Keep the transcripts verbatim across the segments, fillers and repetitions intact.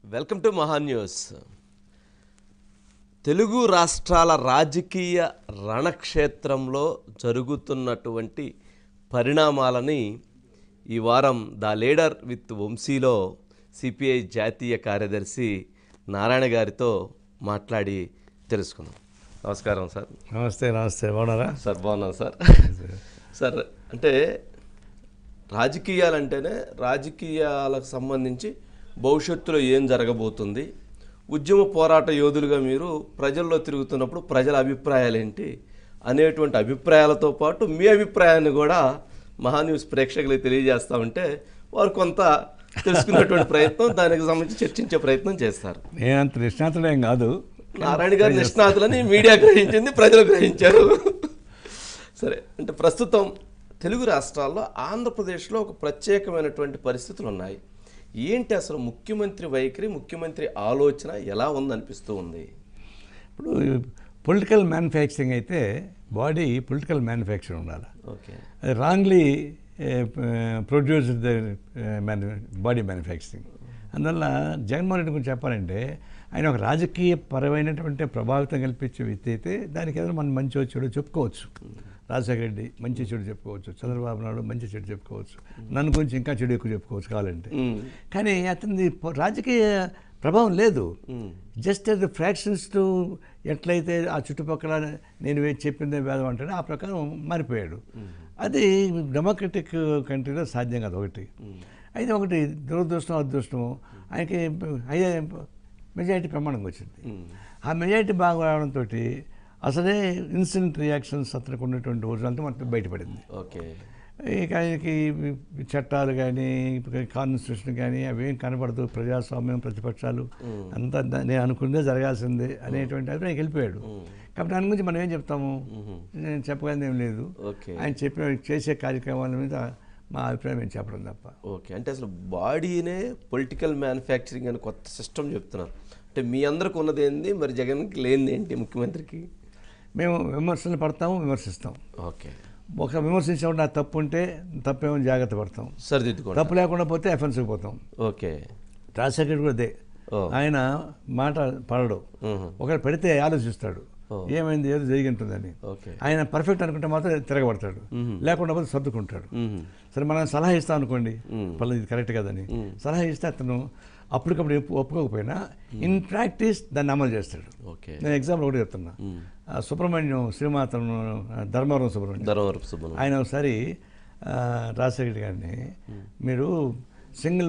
Welcome to Mahaa News. Telugu రాష్ట్రాల రాజకీయ రణక్షేత్రంలో జరుగుతున్నటువంటి పరిణామాలని ఈ వారం ద లీడర్ విత్ వంశీలో సిపిఐ జాతీయ కార్యదర్శి నారాయణ గారితో మాట్లాడి తెలుసుకుందాం. నమస్కారం సార్. నమస్తే. నమస్తే. బాగున్నారా సార్? బాగున్నాను సార్. సార్, అంటే రాజకీయాలంటేనే రాజకీయాలకు సంబంధించి భవిష్యత్తులో ఏం జరగబోతుంది, ఉద్యమ పోరాట యోధులుగా మీరు ప్రజల్లో తిరుగుతున్నప్పుడు ప్రజల అభిప్రాయాలు ఏంటి అనేటువంటి అభిప్రాయాలతో పాటు మీ అభిప్రాయాన్ని కూడా మహా న్యూస్ ప్రేక్షకులకు తెలియజేస్తూ ఉంటే వారు కొంత తెలుసుకునేటువంటి ప్రయత్నం, దానికి సంబంధించి చర్చించే ప్రయత్నం చేస్తారు. నేను అంత నిష్ణాతులేం కాదు. నారాయణ గారు నిష్ణాతులని మీడియా గ్రహించింది, ప్రజలు గ్రహించారు. సరే, అంటే ప్రస్తుతం తెలుగు రాష్ట్రాల్లో ఆంధ్రప్రదేశ్లో ఒక ప్రత్యేకమైనటువంటి పరిస్థితులు ఉన్నాయి. ఏంటి అసలు ముఖ్యమంత్రి వైఖరి, ముఖ్యమంత్రి ఆలోచన ఎలా ఉందనిపిస్తూ ఉంది? ఇప్పుడు పొలిటికల్ మ్యానుఫ్యాక్చరింగ్ అయితే బాడీ పొలిటికల్ మ్యానుఫ్యాక్చరింగ్ ఉండాలి. ఓకే. అది wrongly produced the body manufacturing. అందువల్ల జగన్మోహన్ రెడ్డి గురించి చెప్పాలంటే ఆయన ఒక రాజకీయ పరమైనటువంటి ప్రభావితం కల్పించే వ్యక్తి అయితే దానికి ఏదైనా మనం మంచి చెడు చెప్పుకోవచ్చు. రాజశేఖర రెడ్డి మంచి చెడు చెప్పుకోవచ్చు, చంద్రబాబు నాయుడు మంచి చెడు చెప్పుకోవచ్చు, నన్ను గురించి ఇంకా చెడు ఎక్కువ చెప్పుకోవచ్చు కావాలంటే. కానీ అతని రాజకీయ ప్రభావం లేదు. Just as the fractions to ఎట్లయితే ఆ చుట్టుపక్కల నేను చెప్పిందే వేదం అంటాడు ఆ ప్రకారం మారిపోయాడు. అది డెమోక్రటిక్ కంట్రీలో సాధ్యం కాదు. ఒకటి అయితే ఒకటి దురదృష్టం అదృష్టము ఆయనకి అయ్యే మెజారిటీ ప్రమాణంగా వచ్చింది. ఆ మెజారిటీ బాగా రావడంతో అసలే ఇన్సిడెంట్ రియాక్షన్స్ అతనికి ఉన్నటువంటి రోజులంతా మనకు బయటపడింది. ఓకే. ఇక ఆయనకి చట్టాలు కానీ కాన్స్టిట్యూషన్ కానీ అవేం కనపడదు, ప్రజాస్వామ్యం ప్రతిపక్షాలు అంతా నేను అనుకుందే జరగాల్సిందే అనేటువంటి అభిప్రాయం వెళ్ళిపోయాడు. కాబట్టి దాని గురించి మనం ఏం చెప్తాము? నేను చెప్పగలిగింది ఏం లేదు. ఆయన చెప్పిన చేసే కార్యక్రమాల మీద మా అభిప్రాయం ఏం చెప్పడం తప్ప. ఓకే. అంటే అసలు బాడీనే పొలిటికల్ మ్యానుఫ్యాక్చరింగ్ అని కొత్త సిస్టమ్ చెప్తున్నారు. అంటే మీ అందరికి ఉన్నది ఏంది, మరి జగన్కి లేనిది ఏంటి ముఖ్యమంత్రికి? మేము విమర్శలు పడతాము, విమర్శిస్తాం. ఓకే. ఒక విమర్శించినప్పుడు నా తప్పు ఉంటే తప్పేమో జాగ్రత్త పడతాం, సరిదిద్దుకో. తప్పు లేకుండా పోతే అఫెన్స్కి పోతాం. ఓకే. రాజశేఖర్ కూడా అదే. ఆయన మాట పడడు, ఒకరు పెడితే ఆలోచిస్తాడు ఏమైంది ఏదో జరిగి ఉంటుందని. ఆయన పర్ఫెక్ట్ అనుకుంటే మాత్రం తిరగబడతాడు, లేకుండా పోతే సర్దుకుంటాడు. సరే మనం సలహా ఇస్తాం అనుకోండి, పర్లేదు ఇది కరెక్ట్ కదని సలహా ఇస్తే అతను అప్పటికప్పుడు ఒప్పుకోకపోయినా ఇన్ ప్రాక్టీస్ దాన్ని అమలు చేస్తాడు. నేను ఎగ్జాంపుల్ ఒకటి చెప్తున్నా. సుబ్రహ్మణ్యం శ్రీమాతను ధర్మవరం సుబ్రహ్మణ్యం ధర్మవరం సుబ్రహ్మణ్యం ఆయన ఒకసారి రాజశేఖర్ గారిని మీరు సింగిల్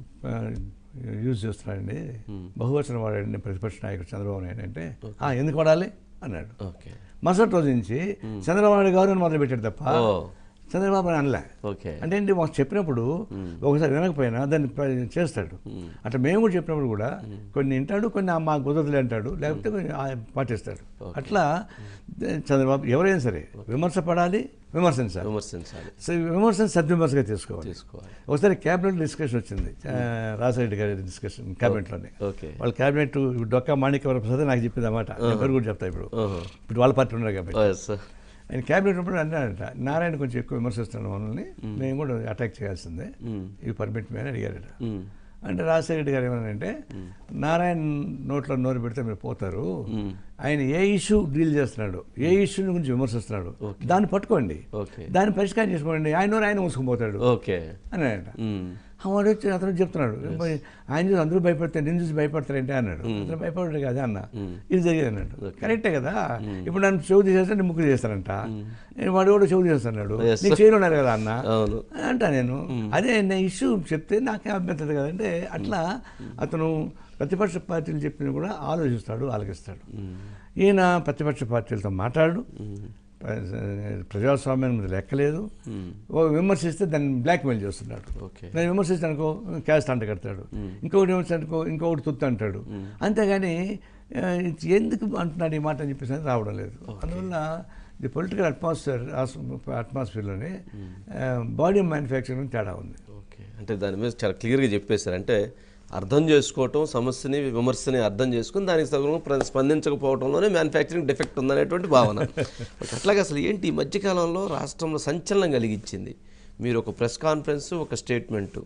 యూజ్ చేస్తున్నాడండి, బహువచనం వాడండి ప్రతిపక్ష నాయకుడు చంద్రబాబు నాయుడు అంటే ఎందుకు వాడాలి అన్నాడు. మరుసటి రోజు నుంచి చంద్రబాబు నాయుడు గారు అని మొదలు పెట్టాడు తప్ప చంద్రబాబు అని అనలే. అంటే ఏంటి, మాకు చెప్పినప్పుడు ఒకసారి వినకపోయినా దాన్ని చేస్తాడు. అట్లా మేము కూడా చెప్పినప్పుడు కూడా కొన్ని వింటాడు, కొన్ని మా కుదరదులే అంటాడు, లేకపోతే కొన్ని పాటిస్తాడు. అట్లా చంద్రబాబు ఎవరైనా సరే విమర్శ పడాలి, విమర్శించాలి. విమర్శించాలి విమర్శన సద్విమర్శగా తీసుకోవాలి. ఒకసారి క్యాబినెట్ డిస్కషన్ వచ్చింది, రాజశేఖర గారి డిస్కషన్ క్యాబినెట్లోనే. వాళ్ళ క్యాబినెట్ డొక్కా మాణిక్య ప్రసాద్ నాకు చెప్పింది అన్నమాట. ఎవరు కూడా చెప్తా ఇప్పుడు ఇప్పుడు వాళ్ళ పార్టీ ఉన్నారు కాబట్టి. ఆయన క్యాబినెట్ ఉన్నప్పుడు అన్నాడట, నారాయణ కొంచెం ఎక్కువ విమర్శిస్తున్నాడు మనల్ని, మేము కూడా అటాక్ చేయాల్సిందే, ఇవి పర్మిట్ మీ అని అడిగారట. అంటే రాజశేఖర రెడ్డి గారు ఏమన్నారంటే, నారాయణ నోట్లో నోరు పెడితే మీరు పోతారు, ఆయన ఏ ఇష్యూ డీల్ చేస్తున్నాడు, ఏ ఇష్యూ గురించి విమర్శిస్తున్నాడు దాన్ని పట్టుకోండి, దాన్ని పరిష్కారం చేసుకోండి, ఆయన నోరు ఆయన మూసుకుపోతాడు అన్నాడట. వాడు వచ్చి అతను చెప్తున్నాడు, ఆయన చూసి అందరూ భయపడతారు, నేను చూసి భయపడతారంటే అన్నాడు. అతను భయపడ్డాడు కదా అన్న, ఇది జరిగేది అన్నాడు. కరెక్టే కదా, ఇప్పుడు నన్ను చెవు తీసేస్తే నేను ముక్కు చేస్తానంట, నేను వాడు కూడా చెవు చేస్తున్నాడు, నీకు చేయనున్నారు కదా అన్న అంట. నేను అదే నేను ఇష్యూ చెప్తే నాకే అభ్యంతరం కదంటే, అట్లా అతను ప్రతిపక్ష పార్టీలు చెప్పిన కూడా ఆలోచిస్తాడు, ఆలకిస్తాడు. ఈయన ప్రతిపక్ష పార్టీలతో మాట్లాడు, ప్రజాస్వామ్యం మీద లెక్కలేదు, విమర్శిస్తే దాన్ని బ్లాక్మెయిల్ చేస్తున్నాడు. నేను విమర్శిస్తే అనుకో క్యాస్ట్ అంట కడతాడు, ఇంకొకటి విమర్శ అనుకో ఇంకొకటి తుత్తు అంటాడు. అంతేగాని ఎందుకు అంటున్నాడు ఈ మాట అని చెప్పేసి రావడం లేదు. అందువల్ల ది పొలిటికల్ అట్మాస్ఫియర్ అట్మాస్ఫియర్లోనే బాడీ మ్యానుఫ్యాక్చరింగ్ తేడా ఉంది. ఓకే. అంటే దాని మీద చాలా క్లియర్గా చెప్పేశారు. అంటే అర్థం చేసుకోవటం, సమస్యని విమర్శని అర్థం చేసుకుని దానికి తగిన స్పందించకపోవడంలోనే మ్యానుఫ్యాక్చరింగ్ డిఫెక్ట్ ఉందనేటువంటి భావన. అట్లాగే అసలు ఏంటి ఈ మధ్యకాలంలో రాష్ట్రంలో సంచలనం కలిగించింది? మీరు ఒక ప్రెస్ కాన్ఫరెన్స్, ఒక స్టేట్మెంటు,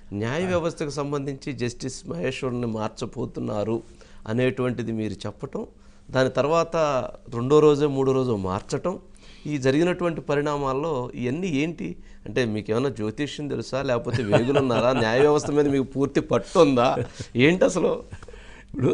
న్యాయ వ్యవస్థకు సంబంధించి జస్టిస్ మహేశ్వరుని మార్చబోతున్నారు అనేటువంటిది మీరు చెప్పటం, దాని తర్వాత రెండో రోజో మూడో రోజో మార్చటం, ఈ జరిగినటువంటి పరిణామాల్లో ఇవన్నీ ఏంటి అంటే మీకు ఏమైనా జ్యోతిష్యం తెలుసా, లేకపోతే వేగులు ఉన్నారా, న్యాయ వ్యవస్థ మీద మీకు పూర్తి పట్టు ఉందా, ఏంటి అసలు? ఇప్పుడు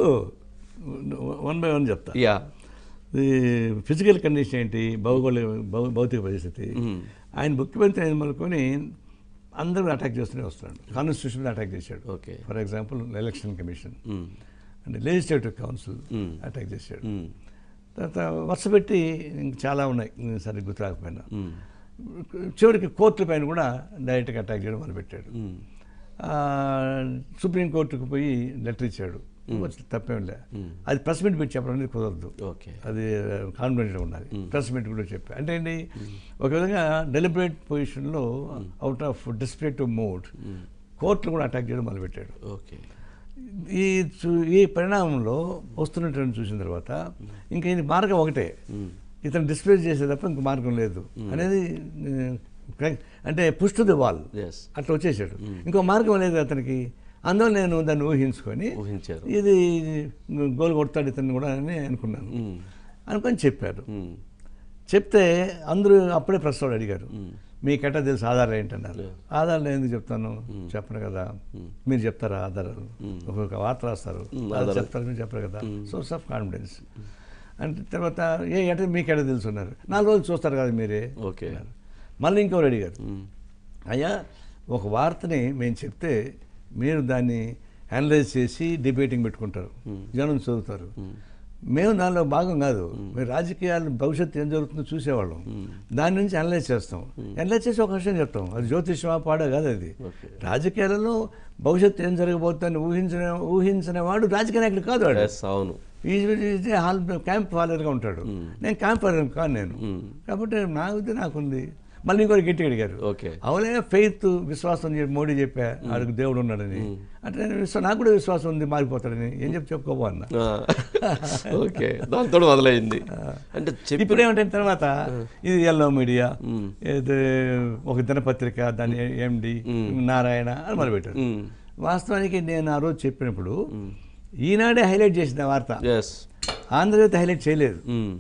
వన్ బై వన్ చెప్తా. యా ఈ ఫిజికల్ కండిషన్ ఏంటి, భౌగోళిక భౌ భౌతిక పరిస్థితి. ఆయన ముఖ్యమంత్రి అయిన మొదలుకొని అందరూ అటాక్ చేస్తూనే వస్తున్నాడు. కాన్స్టిట్యూషన్ అటాక్ చేశాడు. Okay. For example election commission అంటే లెజిస్లేటివ్ కౌన్సిల్ అటాక్ చేశాడు. తర్వాత వరుస పెట్టి ఇంక చాలా ఉన్నాయి, సరే గుర్తు రాకపోయినా. చివరికి కోర్టుల పైన కూడా డైరెక్ట్గా అటాక్ చేయడం మొదలుపెట్టాడు. సుప్రీంకోర్టుకు పోయి లెటర్ ఇచ్చాడు, తప్పేం లే. అది ప్రెస్ మీట్ పెట్టి చెప్పడం అనేది కుదరదు, అది కాన్ఫిడెంట్గా ఉండాలి. ప్రెస్ మీట్ కూడా చెప్పారు అంటే ఏంటి, ఒక విధంగా డెలిబరేట్ పొజిషన్లో అవుట్ ఆఫ్ డిస్ప్రేటివ్ మూడ్ కోర్టులు కూడా అటాక్ చేయడం మొదలుపెట్టాడు. ఓకే. ఈ ఈ పరిణామంలో వస్తున్నటువంటి చూసిన తర్వాత ఇంకా ఇది మార్గం ఒకటే, ఇతను డిస్ప్లే చేసే తప్ప ఇంక మార్గం లేదు అనేది, అంటే పుష్ టు ది వాల్ అట్లా వచ్చేసాడు. ఇంకో మార్గం లేదు అతనికి. అందువల్ల నేను దాన్ని ఊహించుకొని ఇది గోల్ కొడతాడు ఇతను కూడా అని అనుకున్నాను. అనుకొని చెప్పారు. చెప్తే అందరూ అప్పుడే ప్రశ్నలు అడిగారు, మీకెట్టా తెలుసు ఆధారాలు ఏంటన్నారు. ఆధారాలు ఎందుకు చెప్తాను, చెప్పను కదా, మీరు చెప్తారా ఆధారాలు, ఒక్కొక్క వార్త రాస్తారు చెప్తారు, మీరు చెప్పరు కదా, సోర్స్ ఆఫ్ కాన్ఫిడెన్స్. అంటే తర్వాత ఏ ఎట మీకెట్టా తెలుసు అన్నారు. నాలుగు రోజులు చూస్తారు కదా మీరే. ఓకే. మళ్ళీ ఇంకెవరు అడిగారు, అయ్యా ఒక వార్తని మేము చెప్తే మీరు దాన్ని అనలైజ్ చేసి డిబేటింగ్ పెట్టుకుంటారు, జనం చదువుతారు, మేము దానిలో భాగం కాదు. మీరు రాజకీయాలు భవిష్యత్తు ఏం జరుగుతుందో చూసేవాళ్ళం, దాని నుంచి అనలైజ్ చేస్తాం, అనలైజ్ చేసి ఒక విషయం చెప్తాం. అది జ్యోతిష్యమా పాడా కాదు, అది రాజకీయాలలో భవిష్యత్తు ఏం జరగబోతుందని ఊహించిన ఊహించిన వాడు రాజకీయ నాయకుడు కాదు. వాడు అవును హాల్ క్యాంప్ ఫాలోవర్గా ఉంటాడు. నేను క్యాంప్ ఫాలోవర్ కాదు నేను, కాబట్టి నాకు నాకుంది. మళ్ళీ ఇంకోటి గట్టిగా అడిగారు, అవునే ఫెయిత్ విశ్వాసం చెప్పి మోడీ చెప్పా ఆడికి దేవుడు ఉన్నాడని, అంటే నేను విశ్వాసం నాకు కూడా విశ్వాసం ఉంది మారిపోతాడని ఏం చెప్పి చెప్పుకోబో అన్న. ఓకే, దాంతో మొదలైంది. అంటే ఇప్పుడు ఏమంటే తర్వాత ఇది ఎల్లో మీడియా, ఇది ఒక దినపత్రిక, దాని ఎండి నారాయణ అని మొదలుపెట్టారు. వాస్తవానికి నేను ఆ రోజు చెప్పినప్పుడు ఈనాడే హైలైట్ చేసిన వార్త, ఆంధ్రజ్యోతి హైలైట్ చేయలేదు,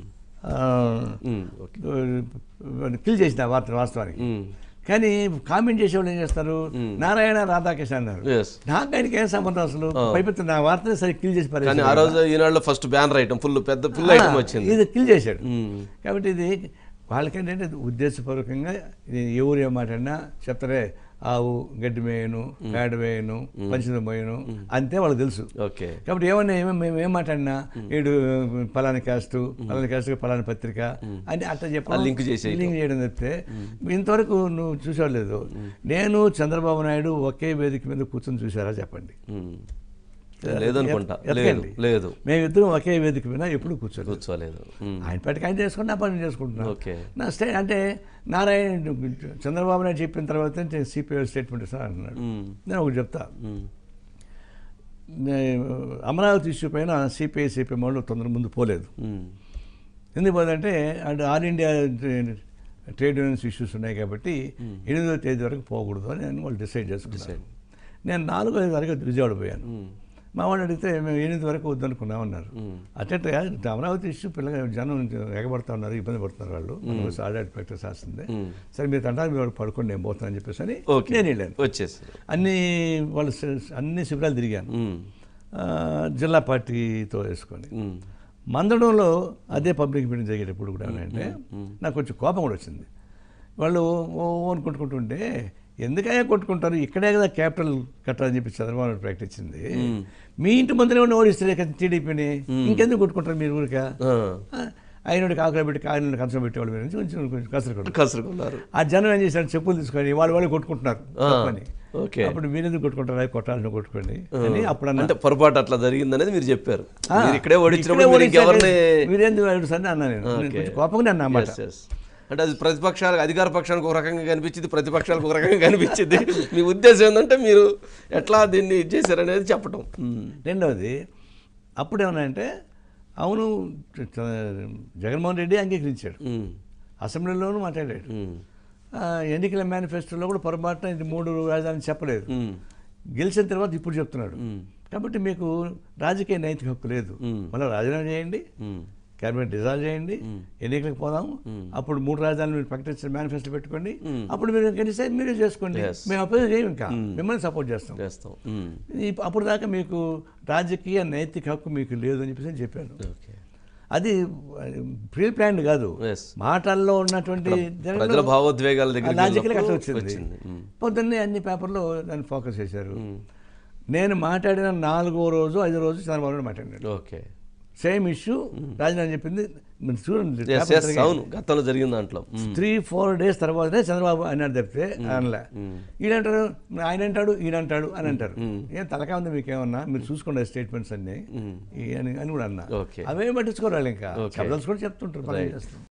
కిల్ చేసిన ఆ వార్త వాస్తవానికి. కానీ కామెంట్ చేసేవాళ్ళు ఏం చేస్తారు, నారాయణ రాధాకృష్ణ అన్నారు. నాకు ఆయనకి ఏం సంబంధం అసలు, పైపెత్తున నా వార్తని సరే కిల్ చేసి పరిస్థితి. ఫస్ట్ బ్యానర్ ఐటమ్ ఫుల్ పెద్ద ఫుల్ ఐటమ్ వచ్చింది, ఇది కిల్ చేశాడు. కాబట్టి ఇది వాళ్ళకేంటంటే ఉద్దేశపూర్వకంగా ఎవరు ఏమాటన్నా చెప్తారే, ఆవు గడ్డి మేయను, పేడ వేయను, పంచద మోయను అంతే వాళ్ళకి తెలుసు. కాబట్టి ఏమన్నా ఏమో మేము ఏం మాట్లాడినా ఏడు పలానా క్యాస్టు పలానా క్యాస్ట్ పలానా పత్రిక అని అట్లా చెప్పి లింక్ చేసి లింక్ చేయడం చెప్తే ఇంతవరకు నువ్వు చూసేవాళ్ళలేదు. నేను చంద్రబాబు నాయుడు ఒకే వేదిక మీద కూర్చొని చూసారా చెప్పండి? లేదనుకుంటా, లేదు. మేమిద్దరం ఒకే వేదిక మీద ఎప్పుడు కూర్చోలేదు, కూర్చోలేదు. ఆయన పట్టుకు ఆయన చేసుకుని నా పని చేసుకుంటున్నాను. నా స్టే అంటే నారాయణ చంద్రబాబు నాయుడు చెప్పిన తర్వాత సిపిఐ స్టేట్మెంట్ సార్ అన్నాడు. నేను ఒకటి చెప్తా, అమరావతి ఇష్యూ పైన సిపిఐ సిపిఎం వాళ్ళు తొందర ముందు పోలేదు. ఎందుకు పోదంటే అంటే all India trade unions issues ఉన్నాయి కాబట్టి ఎనిమిదో తేదీ వరకు పోకూడదు అని నేను వాళ్ళు డిసైడ్ చేసుకున్నాను. నేను నాలుగో ఐదు వరకు విజయవాడ పోయాను. మా వాళ్ళు అడిగితే మేము ఎనిమిది వరకు వద్దనుకున్నామన్నారు. అట్టగా అమరావతి ఇష్యూ పిల్లగా జనం ఎగబడతా ఉన్నారు, ఇబ్బంది పడుతున్నారు వాళ్ళు, ఆడాడు ప్రాక్టీస్ రాసిందే. సరే మీరు తంటారు, మీరు పడుకోండి నేను పోతానని చెప్పేసి అని నేను వెళ్ళాను. వచ్చేసి అన్ని వాళ్ళు అన్ని శిబిరాలు తిరిగాను జిల్లా పార్టీతో వేసుకొని. మందడంలో అదే పబ్లిక్ మీటింగ్ జరిగేటప్పుడు కూడా అంటే నాకు కొంచెం కోపం కూడా వచ్చింది. వాళ్ళు ఓ అనుకుంటుకుంటుంటే ఎందుకయ్యా కొట్టుకుంటారు, ఇక్కడే కదా క్యాపిటల్ కట్టాలని చెప్పి చంద్రబాబు నాయుడు ప్రకటించింది, మీ ఇంటి ముందరే ఉన్న ఓడిస్తే టీడీపీని ఇంకెందుకు కొట్టుకుంటారు మీరు ఊరిక? అయినోడి కాకులు పెట్టి కాయలు కంచం పెట్టేవాళ్ళు మీరు కొంచెం కొంచెం కసరు కసురుకున్నారు. ఆ జనం ఏం చేశారు, చెప్పులు తీసుకొని వాళ్ళు వాళ్ళు కొట్టుకుంటున్నారు అని. అప్పుడు మీరెందుకు కొట్టుకుంటారు, కొట్టాలని కొట్టుకోండి అని అప్పుడు అంటే పొరపాటు అట్లా జరిగింది అనేది మీరు చెప్పారు. ఇక్కడే మీరెందుకు అడుగుతారని అన్నా నేను, కోపంగా అన్నా అన్నమాట. అంటే అది ప్రతిపక్షాలకు అధికార పక్షానికి ఒక రకంగా కనిపించింది, ప్రతిపక్షాలకు ఒక రకంగా కనిపించింది. మీ ఉద్దేశం ఏంటంటే మీరు ఎట్లా దీన్ని చేశారనేది చెప్పడం. రెండవది అప్పుడేమన్నాయంటే అవును జగన్మోహన్ రెడ్డి అంగీకరించాడు, అసెంబ్లీలోనూ మాట్లాడాడు, ఎన్నికల మేనిఫెస్టోలో కూడా పొరపాటున ఇది మూడు రాజధాని చెప్పలేదు. గెలిచిన తర్వాత ఇప్పుడు చెప్తున్నాడు. కాబట్టి మీకు రాజకీయ నైతిక హక్కు లేదు. మళ్ళీ రాజీనామా చేయండి, క్యాబినెట్ డిజాల్వ్ చేయండి, ఎన్నికలకు పోదాం, అప్పుడు మూడు రాజధానులు మీరు ప్రకటించిన మేనిఫెస్టో పెట్టుకోండి, అప్పుడు మీరు గెలిస్తే మీరే చేసుకోండి, మేము అపోజ్ చేయం, ఇంకా మిమ్మల్ని సపోర్ట్ చేస్తాం చేస్తాం ఈ- అప్పుడు దాకా మీకు రాజకీయ నైతిక హక్కు మీకు లేదు అని చెప్పేసి చెప్పాను. ఓకే. అది ప్రీ ప్లాన్ కాదు, Yes. మాటల్లో ఉన్నటువంటి ప్రజల భావోద్వేగాల దగ్గర లాజికల్గా అట్లా వచ్చింది. పొద్దున్నే అన్ని పేపర్లో దాన్ని ఫోకస్ చేశారు. నేను మాట్లాడిన నాలుగో రోజు ఐదో రోజు చంద్రబాబు నాయుడు మాట్లాడినాడు. ఓకే. సేమ్ ఇష్యూ రాజధాని చెప్పింది. మీరు చూడండి, Yes, పేపర్ yes, తిరిగి అవును, గతంలో జరిగిన దాంట్లో త్రీ ఫోర్ డేస్ తర్వాతనే చంద్రబాబు అన్నాడు తప్పితే అనలే. ఈయనంటారు, ఆయన అంటాడు, ఈయన అంటాడు అని అంటారు. ఏం తలకా ఉంది మీకేమన్నా, మీరు చూసుకోండి స్టేట్మెంట్స్ అన్ని ఈ అని అని కూడా అన్నా. ఓకే. అవే పట్టించుకోవాలి, ఇంకా శబ్దాలు కూడా చెప్తుంటారు, పని చేస్తాం.